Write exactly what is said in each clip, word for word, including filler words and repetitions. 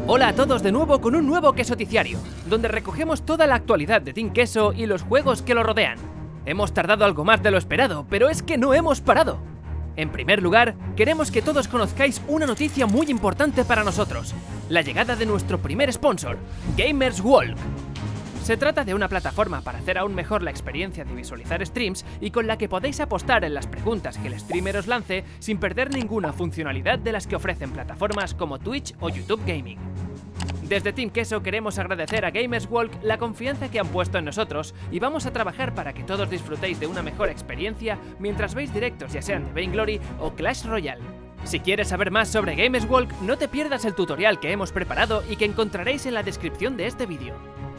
Hola a todos de nuevo con un nuevo Quesoticiario, donde recogemos toda la actualidad de Team Queso y los juegos que lo rodean. Hemos tardado algo más de lo esperado, pero es que no hemos parado. En primer lugar, queremos que todos conozcáis una noticia muy importante para nosotros: la llegada de nuestro primer sponsor, Gamers Walk. Se trata de una plataforma para hacer aún mejor la experiencia de visualizar streams y con la que podéis apostar en las preguntas que el streamer os lance sin perder ninguna funcionalidad de las que ofrecen plataformas como Twitch o YouTube Gaming. Desde Team Queso queremos agradecer a Gamers Walk la confianza que han puesto en nosotros y vamos a trabajar para que todos disfrutéis de una mejor experiencia mientras veis directos ya sean de Vainglory o Clash Royale. Si quieres saber más sobre Gamers Walk, no te pierdas el tutorial que hemos preparado y que encontraréis en la descripción de este vídeo.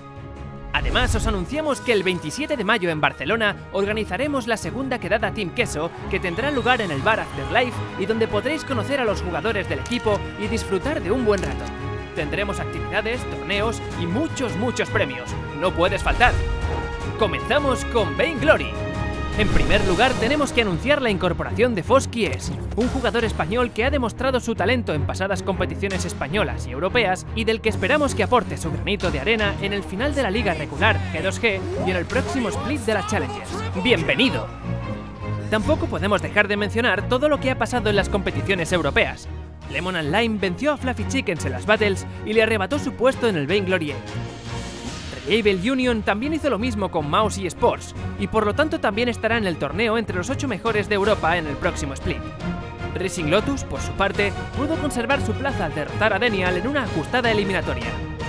Además, os anunciamos que el veintisiete de mayo en Barcelona organizaremos la segunda quedada Team Queso, que tendrá lugar en el bar Afterlife y donde podréis conocer a los jugadores del equipo y disfrutar de un buen rato. Tendremos actividades, torneos y muchos muchos premios. ¡No puedes faltar! Comenzamos con Vainglory. En primer lugar, tenemos que anunciar la incorporación de Fosquies, un jugador español que ha demostrado su talento en pasadas competiciones españolas y europeas y del que esperamos que aporte su granito de arena en el final de la liga regular G dos G y en el próximo split de las Challengers. ¡Bienvenido! Tampoco podemos dejar de mencionar todo lo que ha pasado en las competiciones europeas. Lemon and Lime venció a Fluffy Chickens en las Battles y le arrebató su puesto en el Vainglory eight. Reliable Union también hizo lo mismo con Mouse y Sports, y por lo tanto también estará en el torneo entre los ocho mejores de Europa en el próximo split. Racing Lotus, por su parte, pudo conservar su plaza al derrotar a Denial en una ajustada eliminatoria.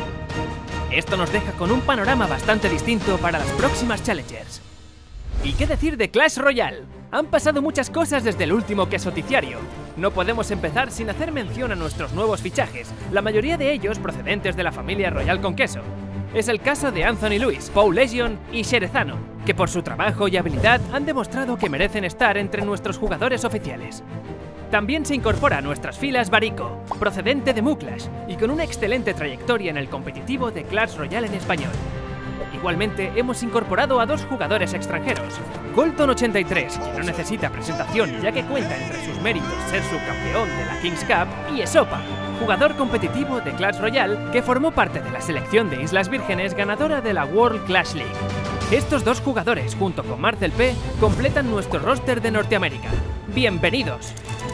Esto nos deja con un panorama bastante distinto para las próximas Challengers. ¿Y qué decir de Clash Royale? Han pasado muchas cosas desde el último Quesoticiario. No podemos empezar sin hacer mención a nuestros nuevos fichajes, la mayoría de ellos procedentes de la familia Royal con Queso. Es el caso de Anthony Lewis, Paul Legion y Sherezano, que por su trabajo y habilidad han demostrado que merecen estar entre nuestros jugadores oficiales. También se incorpora a nuestras filas Barico, procedente de Muclash y con una excelente trayectoria en el competitivo de Clash Royale en español. Igualmente hemos incorporado a dos jugadores extranjeros, Colton ochenta y tres, que no necesita presentación ya que cuenta entre sus méritos ser subcampeón de la Kings Cup, y Esopa, jugador competitivo de Clash Royale que formó parte de la selección de Islas Vírgenes ganadora de la World Clash League. Estos dos jugadores, junto con Marcel P, completan nuestro roster de Norteamérica. ¡Bienvenidos!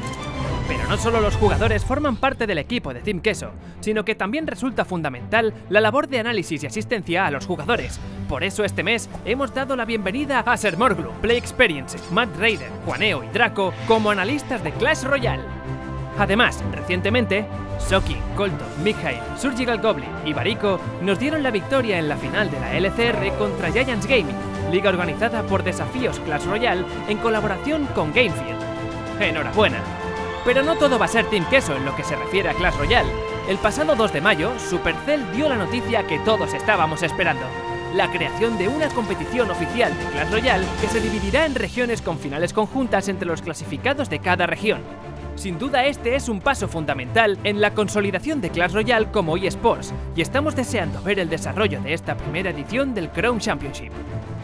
Pero no solo los jugadores forman parte del equipo de Team Queso, sino que también resulta fundamental la labor de análisis y asistencia a los jugadores. Por eso este mes hemos dado la bienvenida a Acer Morglu, Play Experience, Matt Raider, Juaneo y Draco como analistas de Clash Royale. Además, recientemente, Soki, Colton, Mikhail, Surgical Goblin y Barico nos dieron la victoria en la final de la L C R contra Giants Gaming, liga organizada por Desafíos Clash Royale en colaboración con Gamefield. ¡Enhorabuena! Pero no todo va a ser Team Queso en lo que se refiere a Clash Royale. El pasado dos de mayo, Supercell dio la noticia que todos estábamos esperando: la creación de una competición oficial de Clash Royale que se dividirá en regiones con finales conjuntas entre los clasificados de cada región. Sin duda este es un paso fundamental en la consolidación de Clash Royale como eSports, y estamos deseando ver el desarrollo de esta primera edición del Crown Championship.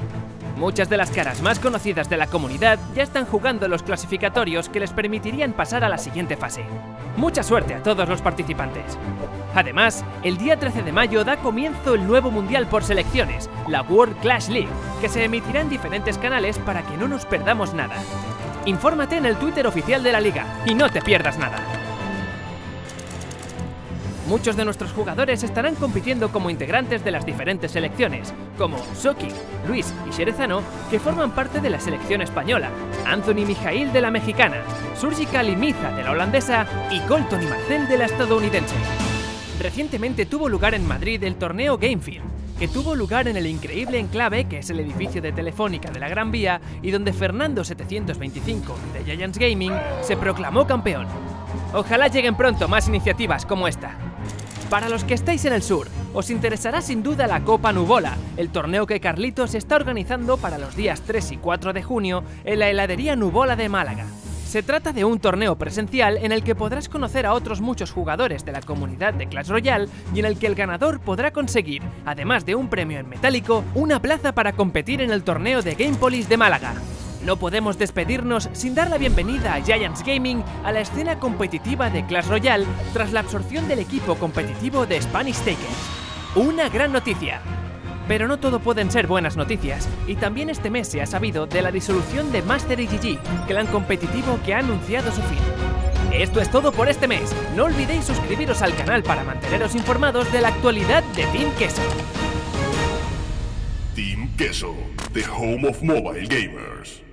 Muchas de las caras más conocidas de la comunidad ya están jugando los clasificatorios que les permitirían pasar a la siguiente fase. ¡Mucha suerte a todos los participantes! Además, el día trece de mayo da comienzo el nuevo mundial por selecciones, la World Clash League, que se emitirá en diferentes canales para que no nos perdamos nada. Infórmate en el Twitter oficial de la liga y no te pierdas nada. Muchos de nuestros jugadores estarán compitiendo como integrantes de las diferentes selecciones, como Soki, Luis y Sherezano, que forman parte de la selección española, Anthony y Mijail de la mexicana, Surgical y Miza de la holandesa y Colton y Marcel de la estadounidense. Recientemente tuvo lugar en Madrid el torneo Gamefield, que tuvo lugar en el increíble enclave que es el edificio de Telefónica de la Gran Vía y donde Fernando setecientos veinticinco de Giants Gaming se proclamó campeón. Ojalá lleguen pronto más iniciativas como esta. Para los que estáis en el sur, os interesará sin duda la Copa Nuvola, el torneo que Carlitos está organizando para los días tres y cuatro de junio en la heladería Nuvola de Málaga. Se trata de un torneo presencial en el que podrás conocer a otros muchos jugadores de la comunidad de Clash Royale y en el que el ganador podrá conseguir, además de un premio en metálico, una plaza para competir en el torneo de Gamepolis de Málaga. No podemos despedirnos sin dar la bienvenida a Giants Gaming a la escena competitiva de Clash Royale tras la absorción del equipo competitivo de Spanish Takers. Una gran noticia. Pero no todo pueden ser buenas noticias, y también este mes se ha sabido de la disolución de Master y G G, clan competitivo que ha anunciado su fin. Esto es todo por este mes. No olvidéis suscribiros al canal para manteneros informados de la actualidad de Team Queso. Team Queso, the home of mobile gamers.